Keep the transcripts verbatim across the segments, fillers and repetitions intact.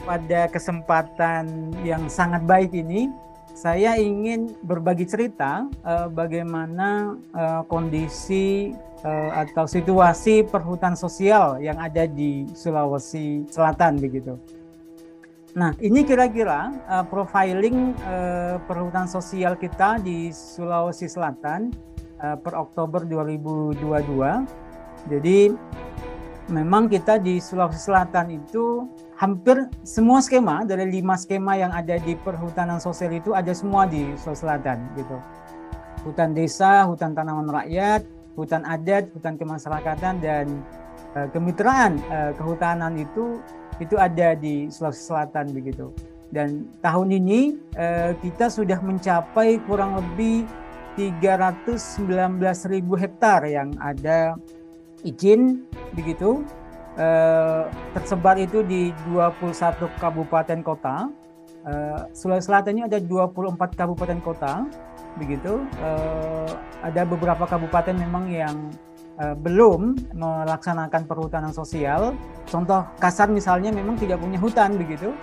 pada kesempatan yang sangat baik ini, saya ingin berbagi cerita uh, bagaimana uh, kondisi uh, atau situasi perhutanan sosial yang ada di Sulawesi Selatan begitu. Nah, ini kira-kira uh, profiling uh, perhutanan sosial kita di Sulawesi Selatan uh, per Oktober dua ribu dua puluh dua. Jadi memang kita di Sulawesi Selatan itu hampir semua skema dari lima skema yang ada di perhutanan sosial itu ada semua di Sulawesi Selatan gitu. Hutan desa, hutan tanaman rakyat, hutan adat, hutan kemasyarakatan dan uh, kemitraan uh, kehutanan itu itu ada di Sulawesi Selatan begitu. Dan tahun ini uh, kita sudah mencapai kurang lebih tiga ratus sembilan belas ribu hektar yang ada izin begitu. Uh, tersebar itu di dua puluh satu kabupaten kota. Uh, Sulawesi Selatan ini ada dua puluh empat kabupaten kota begitu. Uh, ada beberapa kabupaten memang yang uh, belum melaksanakan perhutanan sosial. Contoh kasar misalnya memang tidak punya hutan begitu.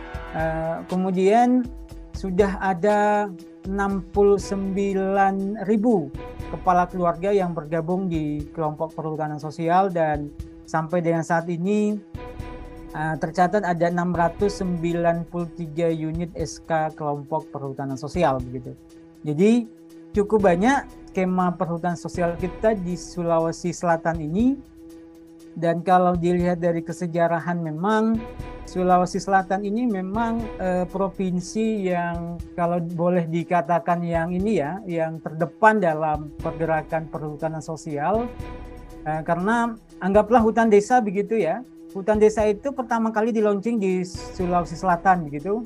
Uh, kemudian sudah ada enam puluh sembilan ribu kepala keluarga yang bergabung di kelompok perhutanan sosial dan sampai dengan saat ini uh, tercatat ada enam ratus sembilan puluh tiga unit S K kelompok perhutanan sosial begitu. Jadi cukup banyak skema perhutanan sosial kita di Sulawesi Selatan ini. Dan kalau dilihat dari kesejarahan memang Sulawesi Selatan ini memang uh, provinsi yang kalau boleh dikatakan yang ini ya, yang terdepan dalam pergerakan perhutanan sosial. Uh, karena anggaplah hutan desa begitu ya. Hutan desa itu pertama kali di launching di Sulawesi Selatan begitu.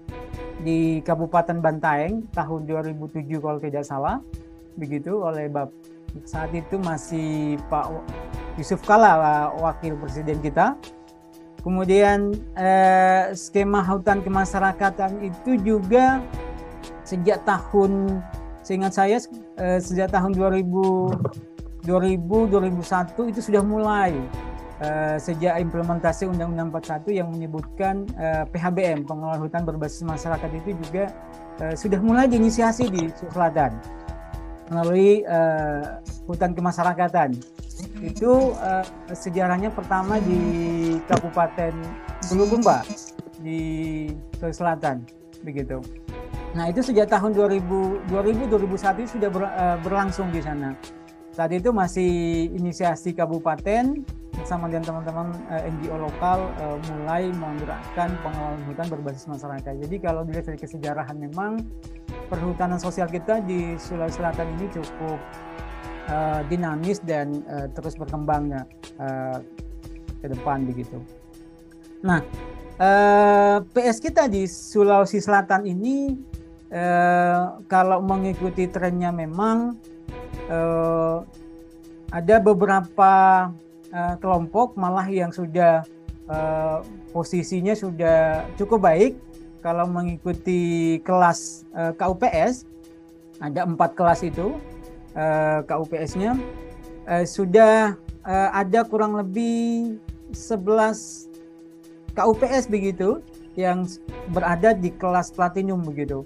Di Kabupaten Bantaeng tahun dua ribu tujuh kalau tidak salah. Begitu oleh Bapak saat itu masih Pak Yusuf Kala wakil presiden kita. Kemudian eh, skema hutan kemasyarakatan itu juga sejak tahun seingat saya eh, sejak tahun dua ribu dua ribu dua ribu satu itu sudah mulai uh, sejak implementasi Undang-Undang empat puluh satu yang menyebutkan uh, P H B M pengelolaan hutan berbasis masyarakat itu juga uh, sudah mulai diinisiasi di Sulawesi Selatan melalui uh, hutan kemasyarakatan. Itu uh, sejarahnya pertama di Kabupaten Bulukumba di Sulawesi Selatan begitu. Nah, itu sejak tahun dua ribu dua ribu dua ribu satu sudah ber, uh, berlangsung di sana. Saat itu masih inisiasi kabupaten bersama dengan teman-teman uh, N G O lokal uh, mulai menggerakkan pengelolaan hutan berbasis masyarakat. Jadi kalau dilihat dari kesejarahan memang perhutanan sosial kita di Sulawesi Selatan ini cukup uh, dinamis dan uh, terus berkembangnya uh, ke depan begitu. Nah, uh, P S kita di Sulawesi Selatan ini uh, kalau mengikuti trennya memang Uh, ada beberapa uh, kelompok malah yang sudah uh, posisinya sudah cukup baik kalau mengikuti kelas uh, K U P S. Ada empat kelas itu uh, K U P S-nya uh, sudah uh, ada kurang lebih sebelas K U P S begitu yang berada di kelas platinum begitu.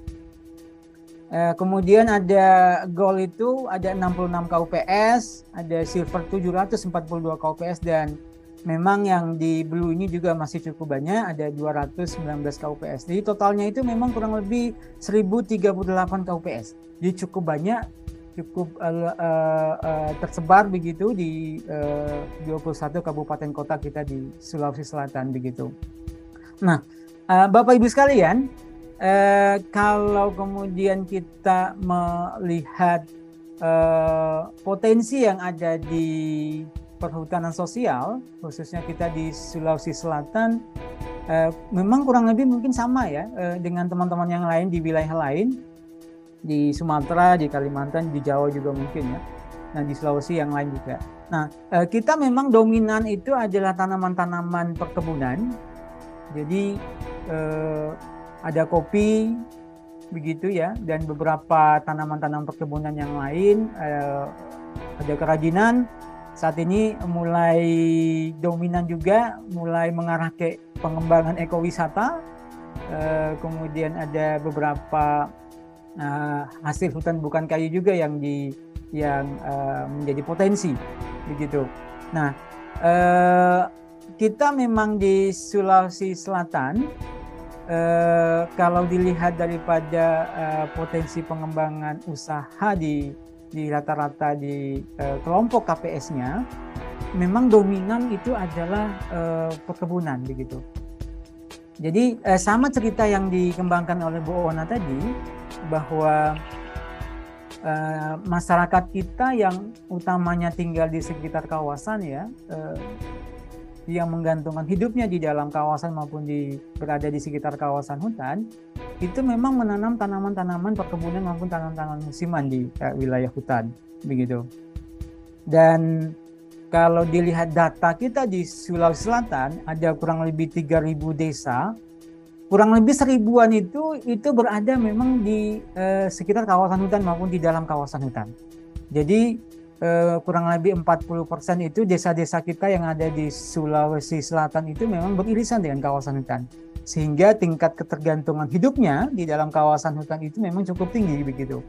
Kemudian ada gold itu ada enam puluh enam K U P S, ada silver tujuh ratus empat puluh dua K U P S dan memang yang di blue ini juga masih cukup banyak, ada dua ratus sembilan belas K U P S. Jadi totalnya itu memang kurang lebih seribu tiga puluh delapan K U P S. Jadi cukup banyak, cukup uh, uh, uh, tersebar begitu di uh, dua puluh satu kabupaten kota kita di Sulawesi Selatan begitu. Nah, uh, Bapak Ibu sekalian, Eh, kalau kemudian kita melihat eh, potensi yang ada di perhutanan sosial, khususnya kita di Sulawesi Selatan, eh, memang kurang lebih mungkin sama ya eh, dengan teman-teman yang lain di wilayah lain, di Sumatera, di Kalimantan, di Jawa juga mungkin ya, nah di Sulawesi yang lain juga. Nah, eh, kita memang dominan itu adalah tanaman-tanaman perkebunan, jadi eh, ada kopi begitu ya dan beberapa tanaman-tanaman perkebunan yang lain, eh, ada kerajinan. Saat ini mulai dominan juga mulai mengarah ke pengembangan ekowisata, uh, kemudian ada beberapa uh, hasil hutan bukan kayu juga yang di yang uh, menjadi potensi begitu. Nah, uh, kita memang di Sulawesi Selatan, uh, kalau dilihat daripada uh, potensi pengembangan usaha di di rata-rata di uh, kelompok K P S-nya, memang dominan itu adalah uh, perkebunan begitu. Jadi uh, sama cerita yang dikembangkan oleh Bu Ona tadi, bahwa uh, masyarakat kita yang utamanya tinggal di sekitar kawasan ya, uh, yang menggantungkan hidupnya di dalam kawasan maupun di berada di sekitar kawasan hutan, itu memang menanam tanaman-tanaman perkebunan maupun tanaman-tanaman musiman di uh, wilayah hutan begitu. Dan kalau dilihat data kita di Sulawesi Selatan, ada kurang lebih tiga ribu desa, kurang lebih seribuan itu itu berada memang di uh, sekitar kawasan hutan maupun di dalam kawasan hutan. Jadi uh, kurang lebih empat puluh persen itu desa-desa kita yang ada di Sulawesi Selatan itu memang beririsan dengan kawasan hutan. Sehingga tingkat ketergantungan hidupnya di dalam kawasan hutan itu memang cukup tinggi begitu.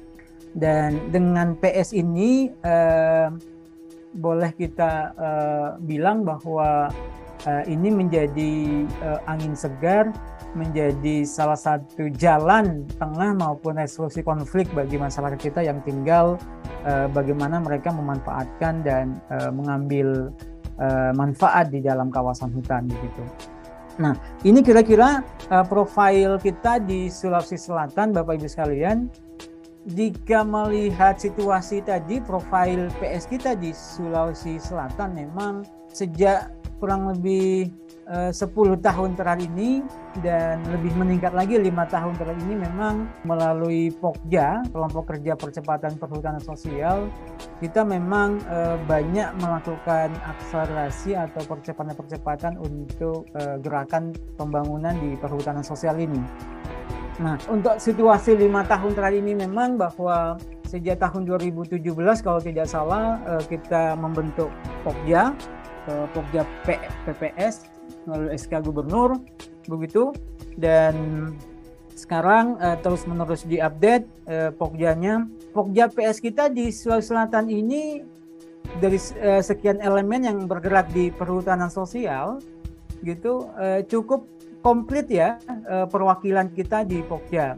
Dan dengan P S ini eh, boleh kita eh, bilang bahwa eh, ini menjadi eh, angin segar, menjadi salah satu jalan tengah maupun resolusi konflik bagi masyarakat kita yang tinggal, eh, bagaimana mereka memanfaatkan dan eh, mengambil eh, manfaat di dalam kawasan hutan begitu. Nah, ini kira-kira uh, profil kita di Sulawesi Selatan, Bapak Ibu sekalian. Jika melihat situasi tadi, profil P S kita di Sulawesi Selatan memang sejak kurang lebih uh, sepuluh tahun terakhir ini dan lebih meningkat lagi lima tahun terakhir ini memang melalui Pokja, Kelompok Kerja Percepatan Perhutanan Sosial, kita memang e, banyak melakukan akselerasi atau percepatan-percepatan untuk e, gerakan pembangunan di perhutanan sosial ini. Nah, untuk situasi lima tahun terakhir ini memang bahwa sejak tahun dua ribu tujuh belas kalau tidak salah e, kita membentuk Pokja, e, Pokja P P S melalui S K Gubernur begitu, dan sekarang uh, terus menerus diupdate uh, Pokjanya. Pokja P S kita di Sulawesi Selatan ini dari uh, sekian elemen yang bergerak di perhutanan sosial gitu, uh, cukup komplit ya uh, perwakilan kita di Pokja.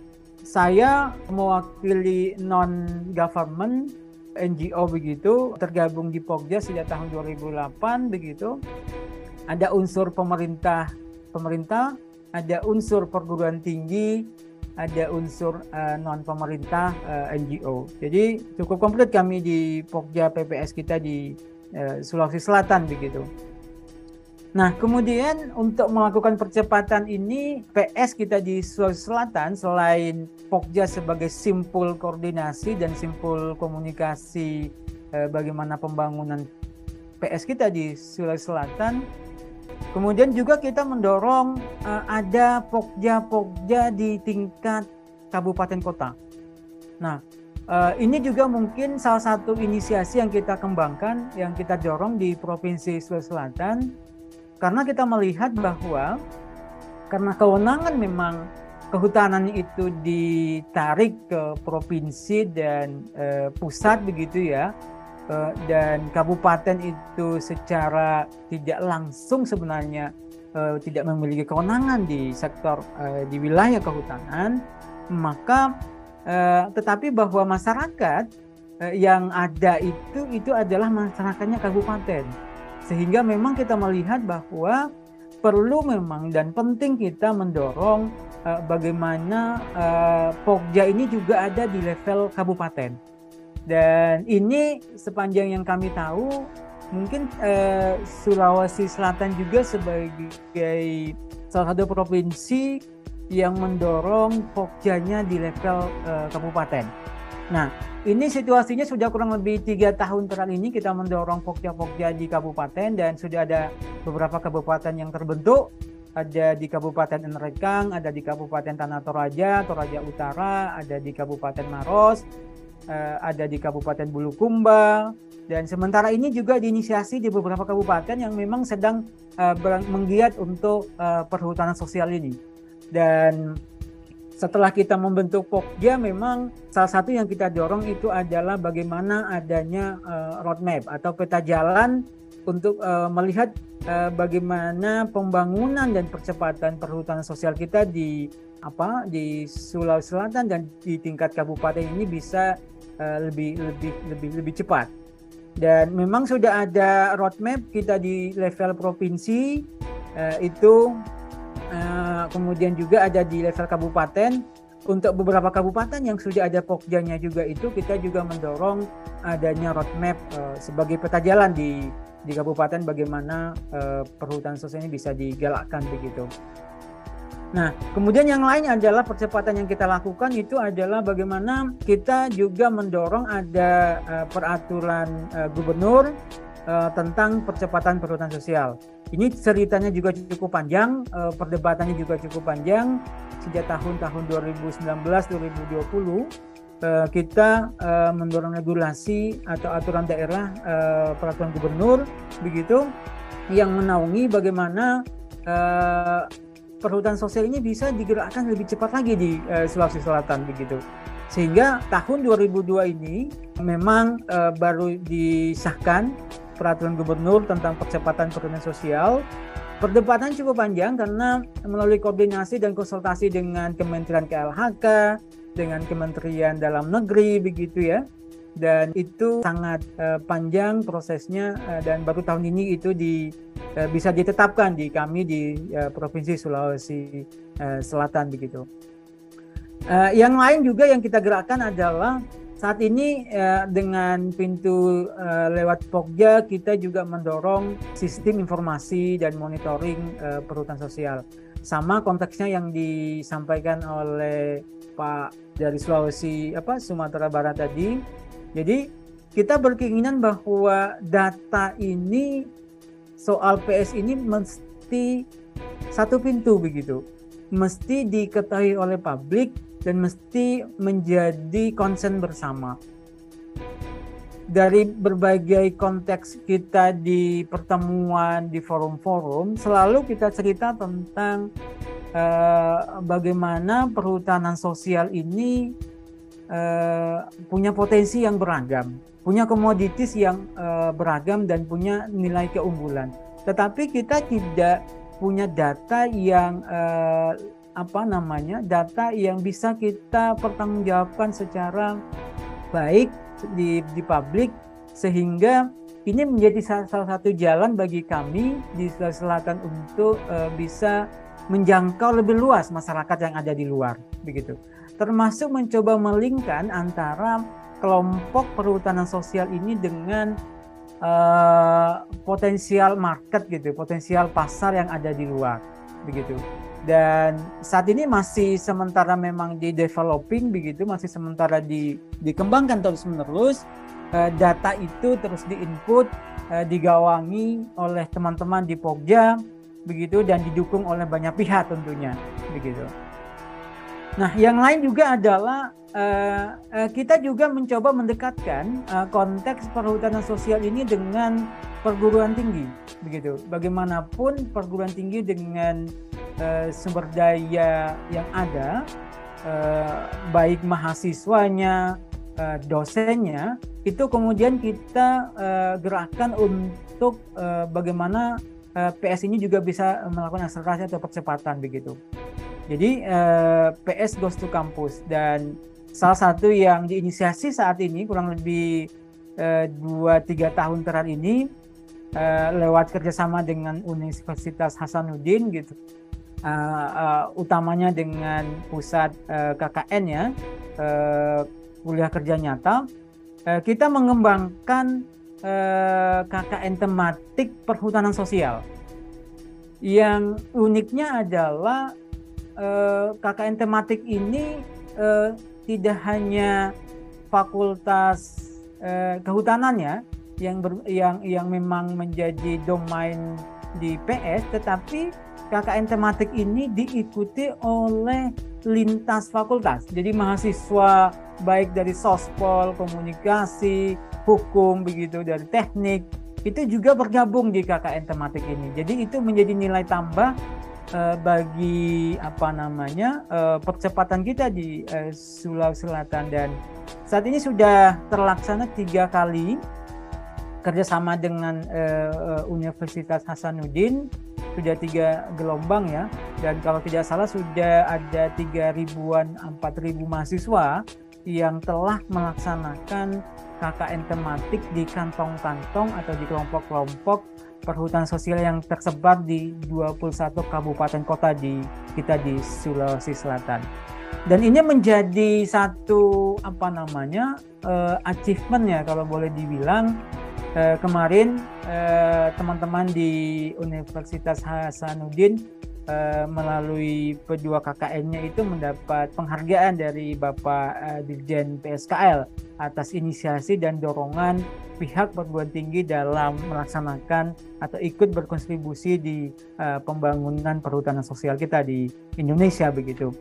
Saya mewakili non government N G O begitu, tergabung di Pokja sejak tahun dua ribu delapan begitu. Ada unsur pemerintah pemerintah, ada unsur perguruan tinggi, ada unsur uh, non pemerintah uh, N G O. Jadi cukup komplit kami di Pokja P P S kita di uh, Sulawesi Selatan begitu. Nah, kemudian untuk melakukan percepatan ini, P S kita di Sulawesi Selatan selain Pokja sebagai simpul koordinasi dan simpul komunikasi uh, bagaimana pembangunan P S kita di Sulawesi Selatan, kemudian juga kita mendorong uh, ada Pokja-Pokja di tingkat kabupaten kota. Nah, uh, ini juga mungkin salah satu inisiasi yang kita kembangkan, yang kita dorong di Provinsi Sulawesi Selatan, karena kita melihat bahwa karena kewenangan memang kehutanan itu ditarik ke provinsi dan uh, pusat begitu ya. Dan kabupaten itu secara tidak langsung sebenarnya uh, tidak memiliki kewenangan di sektor uh, di wilayah kehutanan, maka uh, tetapi bahwa masyarakat uh, yang ada itu itu adalah masyarakatnya kabupaten, sehingga memang kita melihat bahwa perlu memang dan penting kita mendorong uh, bagaimana uh, Pokja ini juga ada di level kabupaten. Dan ini sepanjang yang kami tahu, mungkin eh, Sulawesi Selatan juga sebagai salah satu provinsi yang mendorong Pokjanya di level eh, kabupaten. Nah, ini situasinya sudah kurang lebih tiga tahun terakhir ini kita mendorong Pokja-Pokja di kabupaten, dan sudah ada beberapa kabupaten yang terbentuk. Ada di Kabupaten Nrekang, ada di Kabupaten Tanah Toraja, Toraja Utara, ada di Kabupaten Maros, ada di Kabupaten Bulukumba, Dan sementara ini juga diinisiasi di beberapa kabupaten yang memang sedang uh, menggiat untuk uh, perhutanan sosial ini. Dan setelah kita membentuk Pokja, memang salah satu yang kita dorong itu adalah bagaimana adanya uh, roadmap atau peta jalan untuk uh, melihat uh, bagaimana pembangunan dan percepatan perhutanan sosial kita di apa di Sulawesi Selatan dan di tingkat kabupaten ini bisa uh, lebih lebih lebih lebih cepat. Dan memang sudah ada roadmap kita di level provinsi, uh, itu uh, kemudian juga ada di level kabupaten. Untuk beberapa kabupaten yang sudah ada Pokjanya juga itu kita juga mendorong adanya roadmap uh, sebagai peta jalan di di kabupaten bagaimana uh, perhutanan sosial ini bisa digalakkan begitu. Nah, kemudian yang lain adalah percepatan yang kita lakukan itu adalah bagaimana kita juga mendorong ada uh, peraturan uh, gubernur uh, tentang percepatan perhutanan sosial. Ini ceritanya juga cukup panjang, uh, perdebatannya juga cukup panjang sejak tahun-tahun dua ribu sembilan belas dua ribu dua puluh. Uh, kita uh, mendorong regulasi atau aturan daerah uh, peraturan gubernur begitu yang menaungi bagaimana uh, perhutanan sosial ini bisa digerakkan lebih cepat lagi di uh, Sulawesi Selatan begitu. Sehingga tahun dua ribu dua ini memang uh, baru disahkan peraturan gubernur tentang percepatan perhutanan sosial. Perdebatan cukup panjang karena melalui koordinasi dan konsultasi dengan Kementerian K L H K, dengan Kementerian Dalam Negeri begitu ya. Dan itu sangat uh, panjang prosesnya uh, dan baru tahun ini itu di uh, bisa ditetapkan di kami di uh, Provinsi Sulawesi uh, Selatan begitu. Uh, yang lain juga yang kita gerakkan adalah saat ini uh, dengan pintu uh, lewat Pokja kita juga mendorong sistem informasi dan monitoring uh, perhutanan sosial. Sama konteksnya yang disampaikan oleh Pak dari Sulawesi apa Sumatera Barat tadi. Jadi kita berkeinginan bahwa data ini soal P S ini mesti satu pintu begitu, mesti diketahui oleh publik dan mesti menjadi concern bersama. Dari berbagai konteks kita di pertemuan, di forum-forum, selalu kita cerita tentang uh, bagaimana perhutanan sosial ini Uh, punya potensi yang beragam, punya komoditis yang uh, beragam dan punya nilai keunggulan. Tetapi kita tidak punya data yang uh, apa namanya, data yang bisa kita pertanggungjawabkan secara baik di, di publik, sehingga ini menjadi salah satu jalan bagi kami di Sulawesi Selatan untuk uh, bisa menjangkau lebih luas masyarakat yang ada di luar, begitu. Termasuk mencoba melingkan antara kelompok perhutanan sosial ini dengan uh, potensial market gitu, potensial pasar yang ada di luar, begitu. Dan saat ini masih sementara memang di developing begitu, masih sementara di, dikembangkan terus menerus. Uh, data itu terus diinput, uh, digawangi oleh teman-teman di Pokja, begitu, dan didukung oleh banyak pihak tentunya, begitu. Nah, yang lain juga adalah uh, uh, kita juga mencoba mendekatkan uh, konteks perhutanan sosial ini dengan perguruan tinggi, begitu. Bagaimanapun perguruan tinggi dengan uh, sumber daya yang ada, uh, baik mahasiswanya, uh, dosennya, itu kemudian kita uh, gerakkan untuk uh, bagaimana uh, P S ini juga bisa melakukan akselerasi atau percepatan, begitu. Jadi eh, P S Goes to Campus, dan salah satu yang diinisiasi saat ini kurang lebih dua tiga tahun terakhir ini eh, lewat kerjasama dengan Universitas Hasanuddin gitu, eh, eh, utamanya dengan pusat eh, K K N ya, eh, kuliah kerja nyata, eh, kita mengembangkan eh, K K N tematik perhutanan sosial. Yang uniknya adalah K K N tematik ini eh, tidak hanya fakultas eh, kehutanannya yang ber, yang yang memang menjadi domain di P S, tetapi K K N tematik ini diikuti oleh lintas fakultas. Jadi mahasiswa baik dari sospol, komunikasi, hukum begitu, dari teknik, itu juga bergabung di K K N tematik ini. Jadi itu menjadi nilai tambah uh, bagi apa namanya uh, percepatan kita di uh, Sulawesi Selatan, dan saat ini sudah terlaksana tiga kali kerjasama dengan uh, Universitas Hasanuddin, sudah tiga gelombang ya, dan kalau tidak salah sudah ada tiga ribuan, empat ribu mahasiswa yang telah melaksanakan K K N tematik di kantong-kantong atau di kelompok-kelompok perhutanan sosial yang tersebar di dua puluh satu kabupaten kota di kita di Sulawesi Selatan. Dan ini menjadi satu apa namanya uh, achievement ya kalau boleh dibilang. Uh, kemarin uh, teman-teman di Universitas Hasanuddin uh, melalui P dua K K N-nya itu mendapat penghargaan dari Bapak uh, Dirjen P S K L atas inisiasi dan dorongan pihak perguruan tinggi dalam melaksanakan atau ikut berkontribusi di uh, pembangunan perhutanan sosial kita di Indonesia begitu.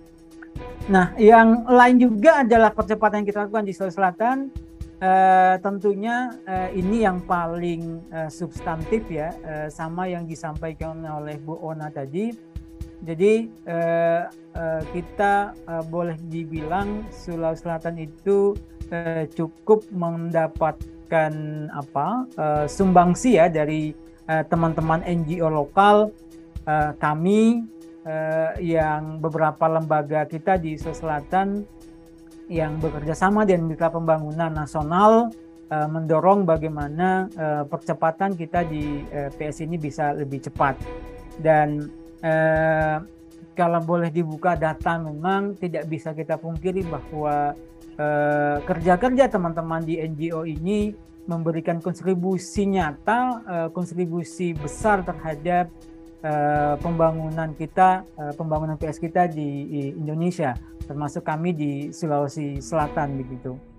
Nah, yang lain juga adalah percepatan yang kita lakukan di Sulawesi Selatan. Uh, tentunya uh, ini yang paling uh, substantif ya, uh, sama yang disampaikan oleh Bu Ona tadi. Jadi uh, uh, kita uh, boleh dibilang Sulawesi Selatan itu uh, cukup mendapatkan apa uh, sumbangsi ya dari uh, teman-teman N G O lokal, uh, kami uh, yang beberapa lembaga kita di Sulawesi Selatan yang bekerja sama dengan Mitra Pembangunan Nasional uh, mendorong bagaimana uh, percepatan kita di uh, P S ini bisa lebih cepat. Dan uh, kalau boleh dibuka data, memang tidak bisa kita pungkiri bahwa uh, kerja-kerja teman-teman di N G O ini memberikan kontribusi nyata, uh, kontribusi besar terhadap uh, pembangunan kita, uh, pembangunan P S kita di, di Indonesia, termasuk kami di Sulawesi Selatan begitu.